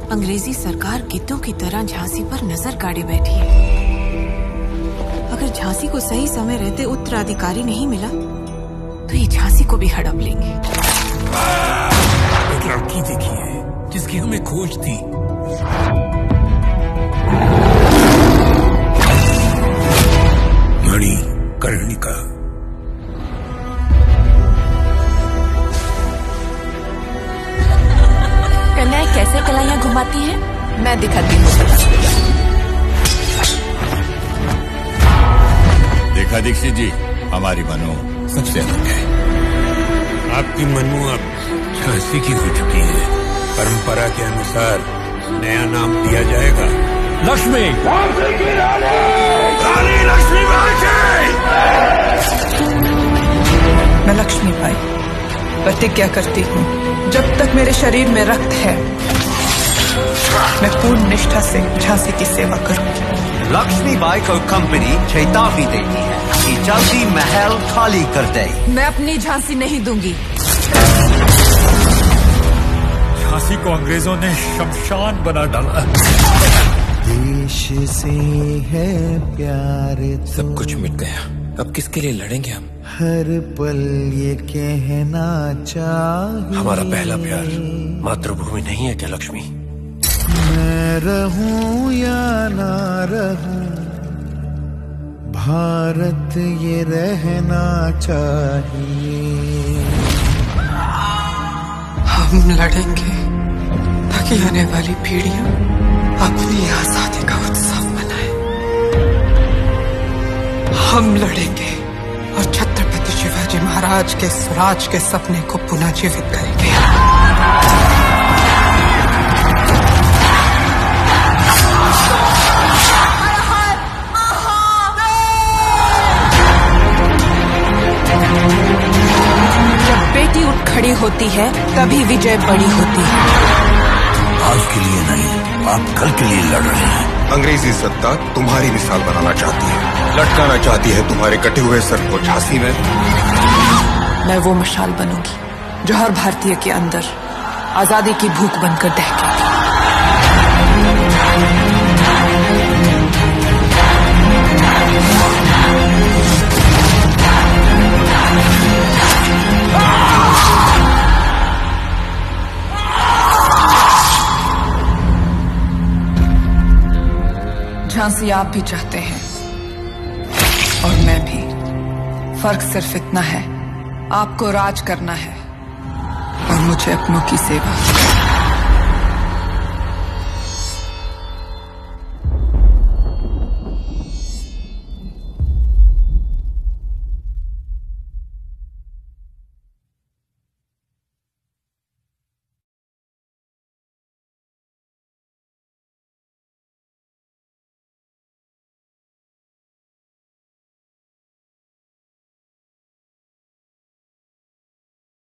अंग्रेजी सरकार गिद्धों की तरह झांसी पर नजर गाड़े बैठी है। अगर झांसी को सही समय रहते उत्तराधिकारी नहीं मिला तो ये झांसी को भी हड़प लेंगे। एक लड़की देखी है जिसकी हमें खोज थी। मणिकर्णिका। कन्या कैसे कलाइयां घुमाती है मैं दिखाती हूँ। देखा दीक्षित जी, हमारी मनु सबसे अलग है। आपकी मनु अब झांसी की हो चुकी है। परंपरा के अनुसार नया नाम दिया जाएगा लक्ष्मी। रानी लक्ष्मी बाई। मैं लक्ष्मी बाई प्रतिज्ञा करती हूँ, जब तक मेरे शरीर में रक्त है मैं पूर्ण निष्ठा से झांसी की सेवा करूँ। लक्ष्मी बाई को कंपनी चेतावनी देती है कि जल्दी महल खाली कर दे। मैं अपनी झांसी नहीं दूंगी। झांसी को अंग्रेजों ने शमशान बना डाला। देश से है प्यार सब कुछ मिट गया, अब किसके लिए लड़ेंगे हम? हर पल ये कहना चाहिए हमारा पहला प्यार मातृभूमि नहीं है क्या लक्ष्मी? मैं रहूं या ना रहूं, भारत ये रहना चाहिए। हम लड़ेंगे ताकि आने वाली पीढ़ियां अपनी आजादी का उत्सव मनाए। हम लड़ेंगे और छत्रपति शिवाजी महाराज के स्वराज के सपने को पुनः जीवित करेंगे। जब बेटी उठ खड़ी होती है तभी विजय बड़ी होती है। आज के लिए नहीं, आप कल के लिए लड़ रहे हैं। अंग्रेजी सत्ता तुम्हारी मिसाल बनाना चाहती है, लटकाना चाहती है तुम्हारे कटे हुए सर को झांसी में। मैं वो मशाल बनूंगी जो हर भारतीय के अंदर आजादी की भूख बनकर दहकेगी। झांसी आप भी चाहते हैं और मैं भी। फर्क सिर्फ इतना है, आपको राज करना है और मुझे अपनों की सेवा।